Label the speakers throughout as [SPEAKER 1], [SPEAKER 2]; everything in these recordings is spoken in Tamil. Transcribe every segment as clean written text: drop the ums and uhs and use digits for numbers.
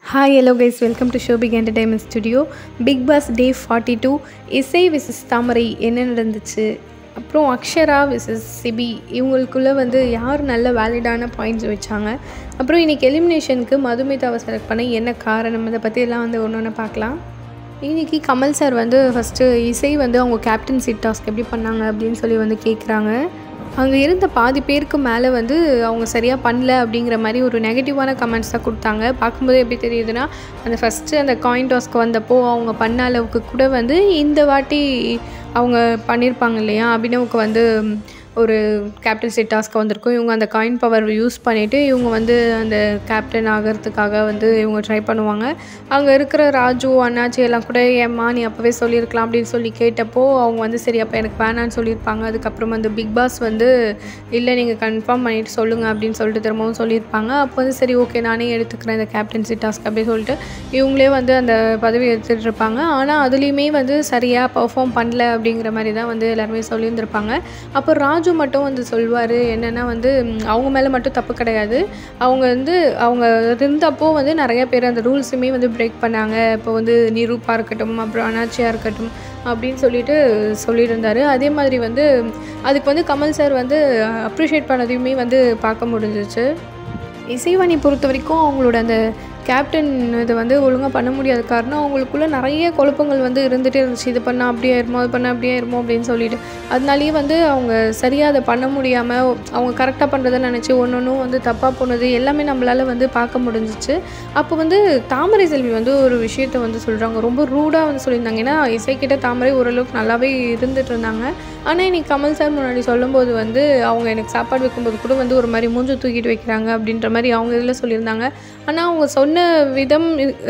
[SPEAKER 1] Hi, hello guys, welcome to SHOWBIG Entertainment Studio. Bigg Boss Day 42 இசை vs தாமரை என்ன நடந்துச்சு, அப்புறம் அக்ஷரா vs சிபி இவங்களுக்குள்ளே யார் நல்ல வேலிடான பாயிண்ட்ஸ் வச்சாங்க, அப்புறம் இன்றைக்கி எலிமினேஷனுக்கு மதுமிதாவை செலக்ட் பண்ண என்ன காரணம், இதை பற்றியெல்லாம் ஒன்று ஒன்று பார்க்கலாம். இன்றைக்கி கமல் சார் ஃபஸ்ட்டு இசை அவங்க கேப்டன்சி டாஸ்க் எப்படி பண்ணாங்க அப்படின்னு சொல்லி கேட்குறாங்க. அங்கே இருந்த பாதி பேருக்கு மேலே அவங்க சரியாக பண்ணல அப்படிங்கிற மாதிரி ஒரு நெகட்டிவான கமெண்ட்ஸ் தான் கொடுத்தாங்க. பார்க்கும்போது எப்படி தெரியுதுன்னா, அந்த ஃபஸ்ட்டு அந்த காயின் டாஸ்க்கு வந்தப்போ அவங்க பண்ண அளவுக்கு கூட இந்த வாட்டி அவங்க பண்ணியிருப்பாங்க இல்லையா, அபினவுக்கு ஒரு கேப்டன்சி டாஸ்க்கு வந்திருக்கும். இவங்க அந்த காயின் பவர் யூஸ் பண்ணிவிட்டு இவங்க அந்த கேப்டன் ஆகிறதுக்காக இவங்க ட்ரை பண்ணுவாங்க. அங்கே இருக்கிற ராஜு அண்ணாச்சி எல்லாம் கூட ஏம்மா நீ அப்போவே சொல்லியிருக்கலாம் அப்படின்னு சொல்லி கேட்டப்போ அவங்க சரி அப்போ எனக்கு வேணான்னு சொல்லியிருப்பாங்க. அதுக்கப்புறம் பிக் பாஸ் இல்லை நீங்கள் கன்ஃபார்ம் பண்ணிவிட்டு சொல்லுங்கள் அப்படின்னு சொல்லிட்டு திரும்பவும் சொல்லியிருப்பாங்க. அப்போ சரி ஓகே நானே எடுத்துக்கிறேன் இந்த கேப்டன்சி டாஸ்க் அப்படின்னு சொல்லிட்டு இவங்களே அந்த பதவி எடுத்துகிட்டு இருப்பாங்க. ஆனால் அதுலேயுமே சரியாக பர்ஃபார்ம் பண்ணல அப்படிங்கிற மாதிரி தான் எல்லாருமே சொல்லியிருந்திருப்பாங்க. அப்போ ராஜு மட்டும் சொல்வார் என்னென்னா அவங்க மேலே மட்டும் தப்பு கிடையாது, அவங்க அவங்க இருந்தப்போ நிறைய பேர் அந்த ரூல்ஸுமே பிரேக் பண்ணாங்க. இப்போ நிரூபா இருக்கட்டும், அப்புறம் அனாச்சியாக இருக்கட்டும் அப்படின்னு சொல்லியிருந்தார். அதே மாதிரி அதுக்கு கமல் சார் அப்ரிஷியேட் பண்ணதையுமே பார்க்க முடிஞ்சிச்சு. இசைவாணி பொறுத்த வரைக்கும் அவங்களோட அந்த கேப்டன் இதை ஒழுங்காக பண்ண முடியாத காரணம் அவங்களுக்குள்ளே நிறைய குழப்பங்கள் இருந்துகிட்டே இருந்துச்சு. இது பண்ணால் அப்படியே ஆயிருமோ, அது பண்ணால் அப்படியே ஆயிருமோ அப்படின்னு சொல்லிட்டு அதனாலேயே அவங்க சரியாக அதை பண்ண முடியாமல் அவங்க கரெக்டாக பண்ணுறதை நினச்சி ஒன்று தப்பாக போனது எல்லாமே நம்மளால் பார்க்க முடிஞ்சிச்சு. அப்போ தாமரை செல்வி ஒரு விஷயத்தை சொல்கிறாங்க, ரொம்ப ரூடாக சொல்லியிருந்தாங்க. ஏன்னா இசைக்கிட்ட தாமரை ஓரளவுக்கு நல்லாவே இருந்துகிட்டு இருந்தாங்க. ஆனால் இன்றைக்கி கமல் சார் முன்னாடி சொல்லும்போது அவங்க எனக்கு சாப்பாடு வைக்கும்போது கூட ஒரு மாதிரி மூஞ்சு தூக்கிட்டு வைக்கிறாங்க அப்படின்ற மாதிரி அவங்க இதில் சொல்லியிருந்தாங்க. ஆனால் அவங்க சொன்ன விதம்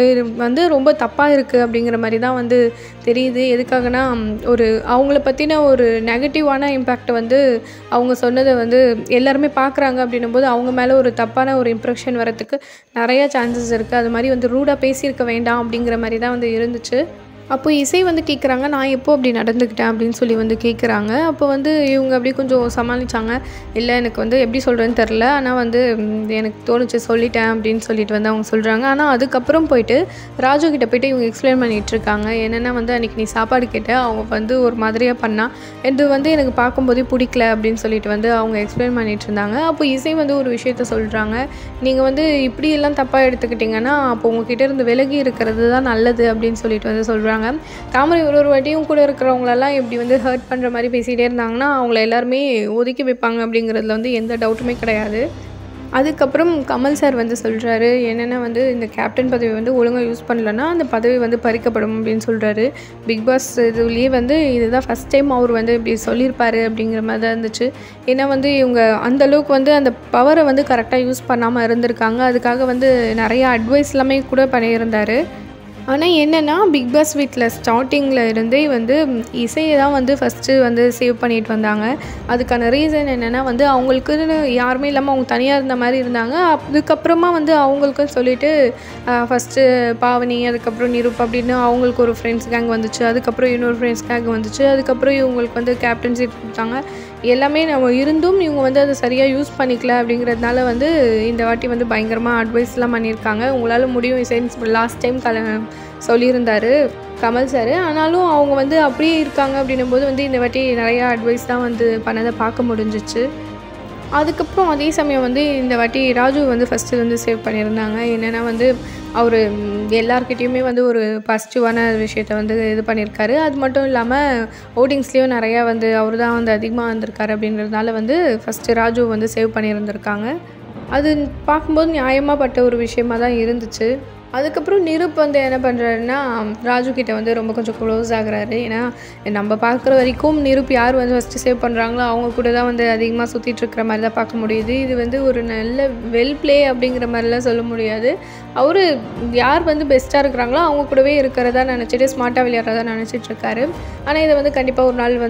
[SPEAKER 1] ரொம்ப தப்பாக இருக்குது அப்படிங்கிற மாதிரி தான் தெரியுது. எதுக்காகனா அவங்கள பற்றின ஒரு நெகட்டிவான இம்பேக்ட் அவங்க சொன்னதை எல்லாருமே பார்க்குறாங்க அப்படின்னும் போது அவங்க மேலே ஒரு தப்பான ஒரு இம்ப்ரெஷன் வரத்துக்கு நிறையா சான்சஸ் இருக்குது. அது மாதிரி ரூடாக பேசியிருக்க வேண்டாம் அப்படிங்கிற மாதிரி தான் இருந்துச்சு. அப்போ இசை கேட்குறாங்க நான் எப்போ அப்படி நடந்துக்கிட்டேன் அப்படின்னு சொல்லி கேட்குறாங்க. அப்போ இவங்க அப்படியே கொஞ்சம் சமாளித்தாங்க. இல்லை எனக்கு எப்படி சொல்கிறேன்னு தெரில, ஆனால் எனக்கு தோணுச்சு சொல்லிட்டேன் அப்படின்னு சொல்லிட்டு அவங்க சொல்கிறாங்க. ஆனால் அதுக்கப்புறம் போயிட்டு ராஜு கிட்டே போய்ட்டு இவங்க எக்ஸ்பிளைன் பண்ணிகிட்ருக்காங்க. என்னென்னா அன்றைக்கி நீ சாப்பாடு கேட்ட அவங்க ஒரு மாதிரியாக பண்ணால் இது எனக்கு பார்க்கும்போதே பிடிக்கல அப்படின்னு சொல்லிட்டு அவங்க எக்ஸ்பிளைன் பண்ணிகிட்டு இருந்தாங்க. அப்போ இசை ஒரு விஷயத்த சொல்கிறாங்க, நீங்கள் இப்படியெல்லாம் தப்பாக எடுத்துக்கிட்டிங்கன்னா அப்போ உங்ககிட்ட இருந்து விலகி இருக்கிறது தான் நல்லது அப்படின்னு சொல்லிட்டு சொல்கிறாங்க. தாமரை ஒரு வாட்டியும் கூட இருக்கிறவங்களெல்லாம் இப்படி ஹர்ட் பண்ணுற மாதிரி பேசிகிட்டே இருந்தாங்கன்னா அவங்கள எல்லாருமே ஒதுக்கி வைப்பாங்க அப்படிங்கிறதுல எந்த டவுட்டுமே கிடையாது. அதுக்கப்புறம் கமல் சார் சொல்கிறாரு என்னென்னா இந்த கேப்டன் பதவி ஒழுங்காக யூஸ் பண்ணலன்னா அந்த பதவி பறிக்கப்படும் அப்படின்னு சொல்கிறாரு. பிக் பாஸ் இதுலேயே இதுதான் ஃபஸ்ட் டைம் அவர் இப்படி சொல்லியிருப்பார் அப்படிங்கிற மாதிரி தான் இருந்துச்சு. ஏன்னா இவங்க அந்தளவுக்கு அந்த பவரை கரெக்டாக யூஸ் பண்ணாமல் இருந்திருக்காங்க. அதுக்காக நிறையா அட்வைஸ் எல்லாமே கூட பண்ணியிருந்தார். ஆனால் என்னென்னா பிக் பாஸ் வீட்டில் ஸ்டார்டிங்கில் இருந்தே இசையை தான் ஃபஸ்ட்டு சேவ் பண்ணிட்டு வந்தாங்க. அதுக்கான ரீசன் என்னென்னா அவங்களுக்குன்னு யாருமே இல்லாமல் அவங்க தனியாக இருந்த மாதிரி இருந்தாங்க. அதுக்கப்புறமா அவங்களுக்குன்னு சொல்லிட்டு ஃபஸ்ட்டு பாவனி, அதுக்கப்புறம் நிரூப் அப்படின்னு அவங்களுக்கு ஒரு ஃப்ரெண்ட்ஸ் கேங் வந்துச்சு. அதுக்கப்புறம் இன்னொரு ஃப்ரெண்ட்ஸ் கேங் வந்துச்சு. அதுக்கப்புறம் இவங்களுக்கு கேப்டன்சி கொடுத்தாங்க. எல்லாமே நம்ம இருந்தும் இவங்க அதை சரியாக யூஸ் பண்ணிக்கல அப்படிங்கிறதுனால இந்த வாட்டி பயங்கரமாக அட்வைஸ்லாம் பண்ணியிருக்காங்க. உங்களால் முடியும் இசைன்னு லாஸ்ட் டைம் சொல்லியிருந்தார் கமல் சார். ஆனாலும் அவங்க அப்படியே இருக்காங்க அப்படின்னும் போது இந்த வாட்டி நிறையா அட்வைஸ் தான் பண்ணதை பார்க்க முடிஞ்சிச்சு. அதுக்கப்புறம் அதே சமயம் இந்த வாட்டி ராஜு ஃபஸ்ட்டு சேவ் பண்ணியிருந்தாங்க. என்னென்னா அவர் எல்லார்கிட்டையுமே ஒரு பாசிட்டிவான விஷயத்த இது பண்ணியிருக்காரு. அது மட்டும் இல்லாமல் ஓட்டிங்ஸ்லேயும் நிறையா அவர் தான் அதிகமாக வந்திருக்காரு அப்படின்றதுனால ஃபஸ்ட்டு ராஜு சேவ் பண்ணியிருந்திருக்காங்க. அது பார்க்கும்போது நியாயமாக பட்ட ஒரு விஷயமாக தான் இருந்துச்சு. அதுக்கப்புறம் நிரூப் என்ன பண்ணுறாருன்னா ராஜு கிட்டே ரொம்ப கொஞ்சம் க்ளோஸ் ஆகுறாரு. ஏன்னா நம்ம பார்க்குற வரைக்கும் நிரூப் யார் ஃபஸ்ட்டு சேவ் பண்ணுறாங்களோ அவங்க கூட தான் அதிகமாக சுற்றிட்டுருக்கிற மாதிரி தான் பார்க்க முடியுது. இது ஒரு நல்ல வெல் ப்ளே அப்படிங்கிற மாதிரிலாம் சொல்ல முடியாது. அவர் யார் பெஸ்ட்டாக இருக்கிறாங்களோ அவங்க கூடவே இருக்கிறதா நினச்சிட்டு ஸ்மார்ட்டாக விளையாடுறதா நினச்சிட்ருக்காரு. ஆனால் இதை கண்டிப்பாக ஒரு நாள்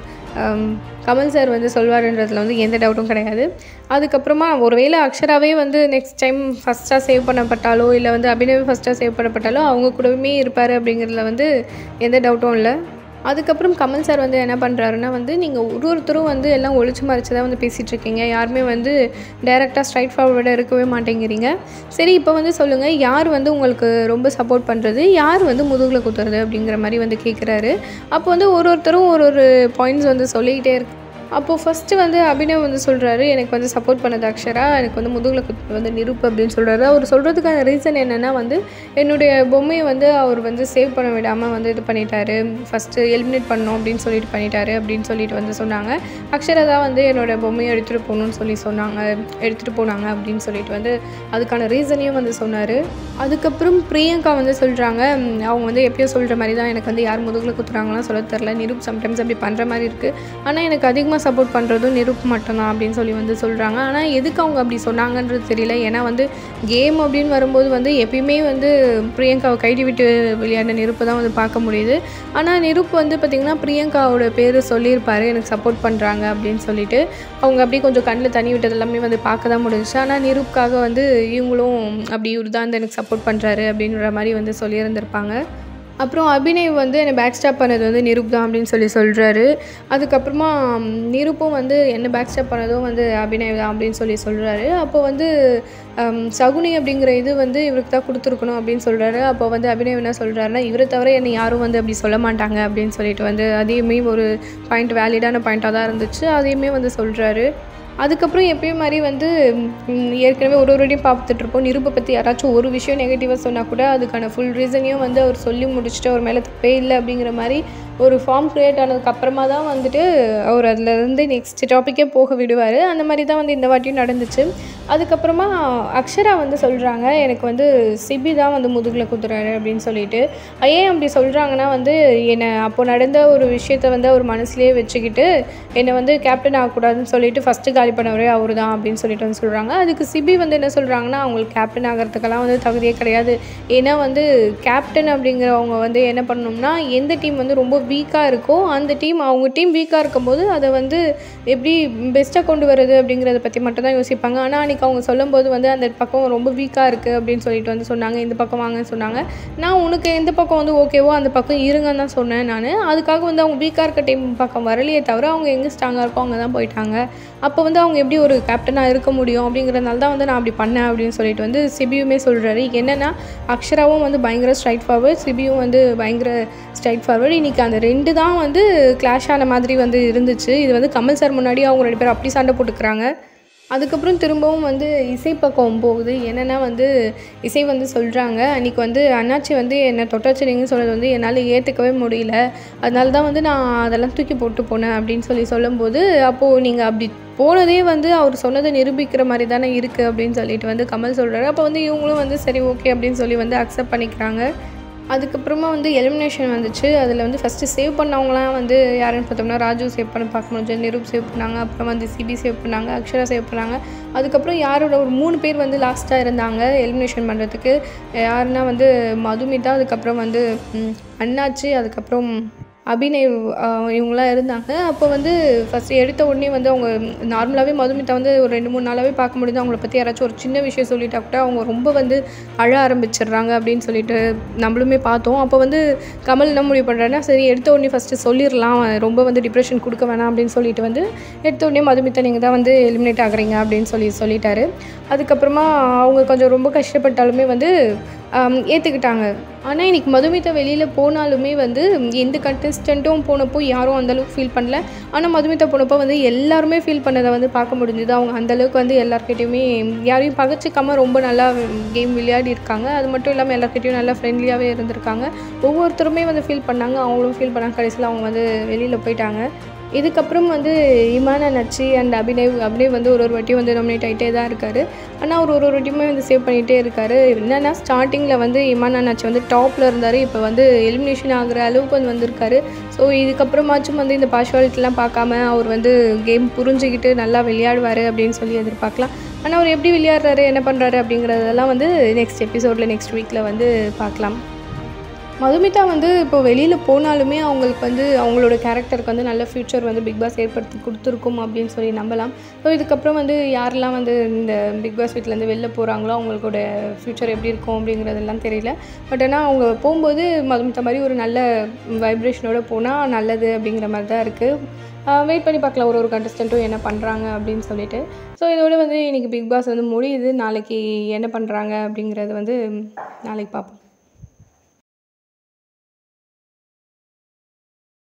[SPEAKER 1] கமல் சார் சொல்வாருன்றதுல எந்த டவுட்டும் கிடையாது. அதுக்கப்புறமா ஒருவேளை அக்ஷராவே நெக்ஸ்ட் டைம் ஃபஸ்ட்டாக சேவ் பண்ணப்பட்டாலோ இல்லை அபினவே ஃபஸ்ட்டாக சேவ் பண்ணப்பட்டாலோ அவங்க கூடவே இருப்பார் அப்படிங்கிறதுல எந்த டவுட்டும் இல்லை. அதுக்கப்புறம் கமல் சார் வந்து என்ன பண்ணுறாருன்னா வந்து நீங்கள் ஒருத்தரும் வந்து எல்லாம் ஒளிச்சு மறைச்சு தான் வந்து பேசிகிட்டு இருக்கீங்க, யாருமே வந்து டைரெக்டாக ஸ்ட்ரைட் ஃபார்வர்டாக இருக்கவே மாட்டேங்கிறீங்க. சரி இப்போ வந்து சொல்லுங்கள், யார் வந்து உங்களுக்கு ரொம்ப சப்போர்ட் பண்ணுறது, யார் வந்து முதுகில் குத்துறது அப்படிங்கிற மாதிரி வந்து கேட்குறாரு. அப்போ வந்து ஒருத்தரும் ஒரு பாயிண்ட்ஸ் வந்து சொல்லிக்கிட்டே இருக்கு. அப்போது ஃபஸ்ட்டு வந்து அபினவ் வந்து சொல்கிறாரு, எனக்கு வந்து சப்போர்ட் பண்ணது அக்ஷரா, எனக்கு வந்து முதுகில் குத்து வந்து நிரூப் அப்படின்னு சொல்கிறாரு. அவர் சொல்கிறதுக்கான ரீசன் என்னென்னா வந்து என்னுடைய பொம்மையை வந்து அவர் வந்து சேவ் பண்ண விடாமல் வந்து இது பண்ணிட்டாரு, ஃபஸ்ட்டு எலிமினேட் பண்ணோம் அப்படின்னு சொல்லிட்டு பண்ணிட்டாரு அப்படின்னு சொல்லிட்டு வந்து சொன்னாங்க. அக்ஷரா தான் வந்து என்னோடய பொம்மையை எடுத்துகிட்டு போகணுன்னு எடுத்துகிட்டு போனாங்க அப்படின்னு சொல்லிட்டு வந்து அதுக்கான ரீசனையும் வந்து சொன்னார். அதுக்கப்புறம் பிரியங்கா வந்து சொல்கிறாங்க, அவங்க வந்து எப்பயோ சொல்கிற மாதிரி தான், எனக்கு வந்து யார் முதுகில் குத்துறாங்கலாம் சொல்ல தெரில, நிரூப் சம்டைம்ஸ் அப்படி பண்ணுற மாதிரி இருக்குது, ஆனால் எனக்கு அதிகமாக சப்போர்ட் பண்ணுறதும் நிரூப் மட்டும்தான் அப்படின்னு சொல்லி வந்து சொல்கிறாங்க. ஆனால் எதுக்கு அவங்க அப்படி சொன்னாங்கன்றது தெரியல. ஏன்னா வந்து கேம் அப்படின்னு வரும்போது வந்து எப்பயுமே வந்து பிரியங்காவை கைடி விட்டு விளையாடின நிரூப்பை தான் வந்து பார்க்க முடியுது. ஆனால் நிரூப் வந்து பார்த்திங்கன்னா பிரியங்காவோட பேர் சொல்லியிருப்பார், எனக்கு சப்போர்ட் பண்ணுறாங்க அப்படின்னு சொல்லிட்டு. அவங்க அப்படியே கொஞ்சம் கண்ணில் தண்ணி விட்டது எல்லாமே வந்து பார்க்க தான் முடிஞ்சிச்சு. ஆனால் நிரூப்காக வந்து இவங்களும் அப்படி இவர் தான் எனக்கு சப்போர்ட் பண்ணுறாரு அப்படின்ற மாதிரி வந்து சொல்லியிருந்திருப்பாங்க. அப்புறம் அபிநவ் வந்து என்னை பேக் ஸ்டாப் பண்ணது வந்து நிரூப் தான் அப்படின்னு சொல்கிறாரு. அதுக்கப்புறமா நிரூப்பும் வந்து என்னை பேக் ஸ்டாப் பண்ணதும் வந்து அபிநவ் தான் அப்படின்னு சொல்கிறாரு. அப்போ வந்து சகுனி அப்படிங்கிற இது வந்து இவருக்கு தான் கொடுத்துருக்கணும் அப்படின்னு சொல்கிறாரு. அப்போ வந்து அபிநவ் என்ன சொல்கிறாருன்னா, இவரை தவிர என்னை யாரும் வந்து அப்படி சொல்ல மாட்டாங்க அப்படின்னு சொல்லிட்டு வந்து அதையுமே ஒரு பாயிண்ட், வேலிடான பாயிண்ட்டாக தான் இருந்துச்சு, அதையுமே வந்து சொல்கிறாரு. அதுக்கப்புறம் எப்பயும் மாதிரி வந்து ஏற்கனவே ஒரு வாட்டியும் பார்த்துட்ருப்போம், நிரூப்பை பற்றி யாராச்சும் ஒரு விஷயம் நெகட்டிவாக சொன்னால் கூட அதுக்கான ஃபுல் ரீசனையும் வந்து அவர் சொல்லி முடிச்சுட்டு அவர் மேலே தப்பே இல்லை அப்படிங்கிற மாதிரி ஒரு ஃபார்ம் க்ரியேட் ஆனதுக்கப்புறமா தான் வந்துட்டு அவர் அதிலேருந்து நெக்ஸ்ட் டாப்பிக்கே போக விடுவார். அந்த மாதிரி தான் வந்து இந்த வாட்டியும் நடந்துச்சு. அதுக்கப்புறமா அக்ஷரா வந்து சொல்கிறாங்க, எனக்கு வந்து சிபி தான் வந்து முதுகில் குத்துறாரு அப்படின்னு சொல்லிட்டு. ஏன் அப்படி சொல்கிறாங்கன்னா வந்து என்னை அப்போ நடந்த ஒரு விஷயத்த வந்து அவர் மனசுலேயே வச்சுக்கிட்டு என்னை வந்து கேப்டன் ஆகக்கூடாதுன்னு சொல்லிட்டு ஃபஸ்ட்டு காலி பண்ணவரே அவர் தான் அப்படின்னு சொல்லிட்டு வந்து சொல்கிறாங்க. அதுக்கு சிபி வந்து என்ன சொல்கிறாங்கன்னா, அவங்களுக்கு கேப்டன் ஆகிறதுக்கெல்லாம் வந்து தகுதியே கிடையாது. ஏன்னா வந்து கேப்டன் அப்படிங்கிறவங்க வந்து என்ன பண்ணணும்னா, எந்த டீம் வந்து ரொம்ப வீக்காக இருக்கோ அந்த டீம், அவங்க டீம் வீக்காக இருக்கும்போது அதை வந்து எப்படி பெஸ்ட்டாக கொண்டு வருது அப்படிங்கிறத பற்றி மட்டும் தான் யோசிப்பாங்க. ஆனால் அன்றைக்கி அவங்க சொல்லும்போது வந்து அந்த பக்கம் ரொம்ப வீக்காக இருக்குது அப்படின்னு சொல்லிட்டு வந்து சொன்னாங்க, இந்த பக்கம் வாங்கன்னு சொன்னாங்க. நான் உனக்கு எந்த பக்கம் வந்து ஓகேவோ அந்த பக்கம் இருங்கன்னு தான் சொன்னேன் நான். அதுக்காக வந்து அவங்க வீக்காக இருக்க டீம் பக்கம் வரலையே தவிர அவங்க எங்கே ஸ்ட்ராங்காக இருக்கோ அங்கே தான் போயிட்டாங்க. அப்போ வந்து அவங்க எப்படி ஒரு கேப்டனாக இருக்க முடியும் அப்படிங்கிறதுனால தான் வந்து நான் அப்படி பண்ணேன் அப்படின்னு சொல்லிட்டு வந்து சிபியுமே சொல்கிறாரு. என்னென்னா அக்ஷராவும் வந்து பயங்கர ஸ்ட்ரைட் ஃபார்வர்ட், சிபியும் வந்து பயங்கர ஸ்ட்ரைட் ஃபார்வர்ட். இன்றைக்கி அந்த 2 தான் வந்து கிளாஷ் ஆன மாதிரி வந்து இருந்துச்சு. இது வந்து கமல் சார் முன்னாடி அவங்க 2 பேரும் அப்படி சண்டை போட்டுக்கிறாங்க. அதுக்கப்புறம் திரும்பவும் வந்து இசை பக்கம் போகுது. என்னென்னா வந்து இசை வந்து சொல்கிறாங்க, அன்றைக்கி வந்து அண்ணாச்சி வந்து என்னை தொட்டாச்சிரிங்கன்னு சொன்னது வந்து என்னால் ஏற்றுக்கவே முடியல, அதனால தான் வந்து நான் அதெல்லாம் தூக்கி போட்டு போனேன் அப்படின்னு சொல்லும்போது, அப்போது நீங்கள் அப்படி போனதே வந்து அவர் சொன்னதை நிரூபிக்கிற மாதிரி தானே இருக்குது அப்படின்னு சொல்லிட்டு வந்து கமல் சொல்கிறாரு. அப்போ வந்து இவங்களும் வந்து சரி ஓகே அப்படின்னு சொல்லி வந்து அக்செப்ட் பண்ணிக்கிறாங்க. அதுக்கப்புறமா வந்து எலிமினேஷன் வந்துச்சு. அதில் வந்து ஃபஸ்ட்டு சேவ் பண்ணவங்களாம் வந்து யாருன்னு பார்த்தோம்னா, ராஜு சேவ் பண்ண பார்க்க முடிஞ்சு, நிரூப் சேவ் பண்ணாங்க, அப்புறம் வந்து சிபி சேவ் பண்ணாங்க, அக்ஷரா சேவ் பண்ணாங்க. அதுக்கப்புறம் யாரோட ஒரு 3 பேர் வந்து லாஸ்ட்டாக இருந்தாங்க எலிமினேஷன் பண்ணுறதுக்கு. யாருன்னா வந்து மதுமிதா, அதுக்கப்புறம் வந்து அண்ணாச்சி, அதுக்கப்புறம் அபிநவ், இவங்களாம் இருந்தாங்க. அப்போ வந்து ஃபஸ்ட்டு எடுத்த உடனே வந்து அவங்க நார்மலாகவே மதுமிதா வந்து ஒரு 2-3 நாளாகவே பார்க்க முடியுது, அவங்கள பற்றி யாராச்சும் ஒரு சின்ன விஷயம் சொல்லிட்டா கூட அவங்க ரொம்ப வந்து அழ ஆரம்பிச்சிடுறாங்க அப்படின்னு சொல்லிட்டு நம்மளுமே பார்த்தோம். அப்போ வந்து கமல் என்ன முடிவு பண்ணுறாருன்னா, சரி எடுத்த உடனே ஃபஸ்ட்டு சொல்லிடலாம், ரொம்ப வந்து டிப்ரெஷன் கொடுக்க வேணாம் அப்படின்னு சொல்லிட்டு வந்து எடுத்த உடனே மதுமிதா நீங்கள் தான் வந்து எலிமினேட் ஆகுறீங்க அப்படின்னு சொல்லிட்டாரு. அதுக்கப்புறமா அவங்க கொஞ்சம் ரொம்ப கஷ்டப்பட்டாலுமே வந்து ஏற்றுக்கிட்டாங்க. ஆனால் இன்றைக்கி மதுமிதா வெளியில் போனாலுமே வந்து எந்த கண்டஸ்டண்ட்டும் போனப்போ யாரும் அந்தளவுக்கு ஃபீல் பண்ணல. ஆனால் மதுமிதா போனப்போ வந்து எல்லாருமே ஃபீல் பண்ணதை வந்து பார்க்க முடிஞ்சுது. அவங்க அந்தளவுக்கு வந்து எல்லாருக்கிட்டையுமே யாரையும் பகச்சிக்காமல் ரொம்ப நல்லா கேம் விளையாடி இருக்காங்க. அது மட்டும் இல்லாமல் எல்லாருக்கிட்டையும் நல்லா ஃப்ரெண்ட்லியாகவே இருந்திருக்காங்க. ஒவ்வொருத்தருமே வந்து ஃபீல் பண்ணாங்க, அவங்களும் ஃபீல் பண்ணாங்க. கடைசியில் அவங்க வந்து வெளியில் போயிட்டாங்க. இதுக்கப்புறம் வந்து இமான் நச்சி அண்ட் அபிநவ் வந்து ஒரு வாட்டியும் வந்து நாமினேட் ஆகிட்டே தான் இருக்கார். ஆனால் அவர் ஒரு வாட்டியுமே வந்து சேவ் பண்ணிகிட்டே இருக்கார். என்னென்னா ஸ்டார்டிங்கில் வந்து இமான் நச்சி வந்து டாப்பில் இருந்தார், இப்போ வந்து எலிமினேஷன் ஆகிற அளவுக்கு வந்து வந்திருக்காரு. ஸோ இதுக்கப்புறமாச்சும் வந்து இந்த பார்ஷுவாலிட்டிலாம் பார்க்காம அவர் வந்து கேம் புரிஞ்சுக்கிட்டு நல்லா விளையாடுவார் அப்படின்னு சொல்லி எதிர்பார்க்கலாம். ஆனால் அவர் எப்படி விளையாடுறாரு, என்ன பண்ணுறாரு அப்படிங்கிறதெல்லாம் வந்து நெக்ஸ்ட் எபிசோடில் நெக்ஸ்ட் வீக்கில் வந்து பார்க்கலாம். மதுமிதா வந்து இப்போ வெளியில் போனாலுமே அவங்களுக்கு வந்து அவங்களோட கேரக்டருக்கு வந்து நல்ல ஃப்யூச்சர் வந்து பிக் பாஸ் ஏற்படுத்தி கொடுத்துருக்கும் அப்படின்னு சொல்லி நம்பலாம். ஸோ இதுக்கப்புறம் வந்து யாரெல்லாம் வந்து இந்த பிக் பாஸ் வீட்டிலேருந்து வெளில போகிறாங்களோ அவங்களோட ஃப்யூச்சர் எப்படி இருக்கும் அப்படிங்கிறதெல்லாம் தெரியல. பட் ஆனால் அவங்க போகும்போது மதுமிதா மாதிரி ஒரு நல்ல வைப்ரேஷனோடு போனால் நல்லது அப்படிங்கிற மாதிரி தான் இருக்குது. வெயிட் பண்ணி பார்க்கலாம் ஒரு கண்டஸ்டண்ட்டும் என்ன பண்ணுறாங்க அப்படின்னு சொல்லிட்டு. ஸோ இதோட வந்து இன்றைக்கி பிக் பாஸ் வந்து முடியுது. நாளைக்கு என்ன பண்ணுறாங்க அப்படிங்கிறது வந்து நாளைக்கு பார்ப்போம்.